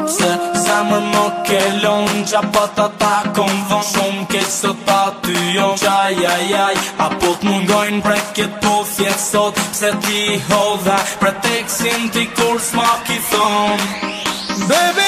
Se zemër më kelon qa pata ta kom von shumë keq sot ta ty jo qaj ajaj apo t'mungojnë preket po fjet sot pse ti hodha preteksin ti kur s'ma ki thon Baby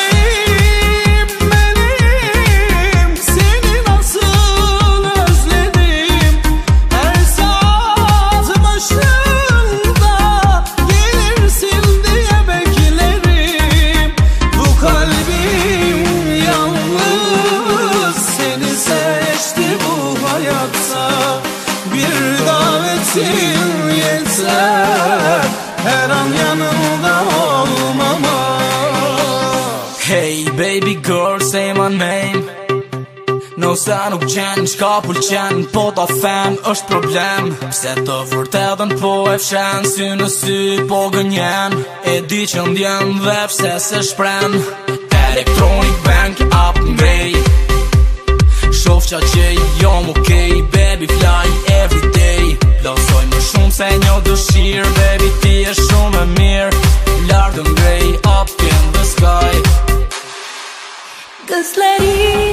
benim seni nasıl özledim her saat başında gelirsin diye beklerim bu kalbim yalnız seni seçti bu hayatta bir davetin yeter her an yanımda olmama. Hey baby girl say my name No se nuk qenë qka pëlqen Po ta them është problem Pse të vërtetën po e fshen Sy në sy po gënjen E di që ndjen dhe pse se shpren Electronic bank up ngrej Shof qa që jom okej Baby fly everyday Plosoj më shumë se një dëshirë Baby ti e shumë e mirë Lartë ngrej up in the sky Cause lady